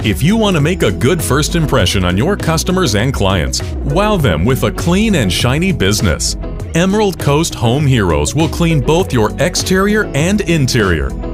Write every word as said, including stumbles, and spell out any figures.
If you want to make a good first impression on your customers and clients, wow them with a clean and shiny business. Emerald Coast Home Heroes will clean both your exterior and interior.